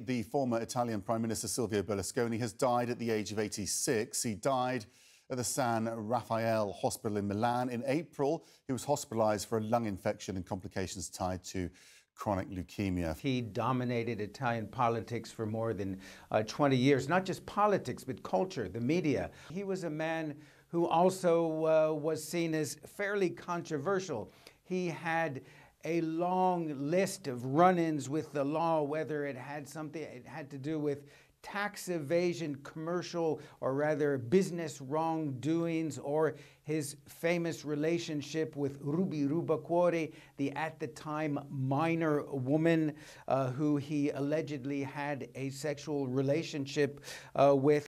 the former Italian Prime Minister Silvio Berlusconi has died at the age of 86. He died at the San Raffaele Hospital in Milan. In April, he was hospitalised for a lung infection and complications tied to chronic leukemia. He dominated Italian politics for more than 20 years, not just politics, but culture, the media. He was a man who also was seen as fairly controversial. He had a long list of run-ins with the law, whether it had to do with tax evasion, commercial or rather business wrongdoings, or his famous relationship with Ruby Rubacuore, the at the time minor woman who he allegedly had a sexual relationship with.